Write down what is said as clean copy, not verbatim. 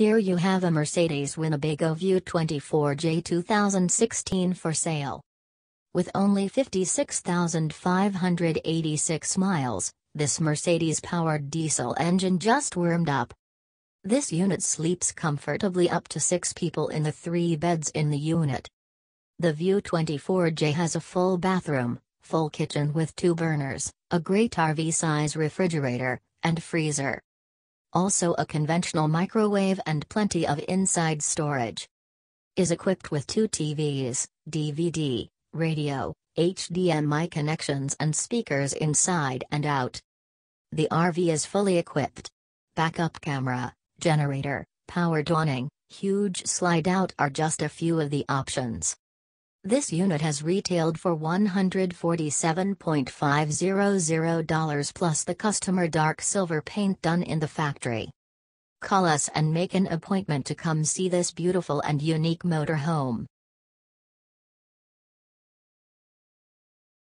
Here you have a Mercedes Winnebago Vue 24J 2016 for sale. With only 56,586 miles, this Mercedes-powered diesel engine just warmed up. This unit sleeps comfortably up to 6 people in the 3 beds in the unit. The Vue 24J has a full bathroom, full kitchen with 2 burners, a great RV-size refrigerator, and freezer. Also a conventional microwave and plenty of inside storage. Is equipped with 2 TVs, DVD, radio, HDMI connections and speakers inside and out. The RV is fully equipped. Backup camera, generator, powered awning, huge slide-out are just a few of the options. This unit has retailed for $147,500 plus the customer dark silver paint done in the factory. Call us and make an appointment to come see this beautiful and unique motorhome.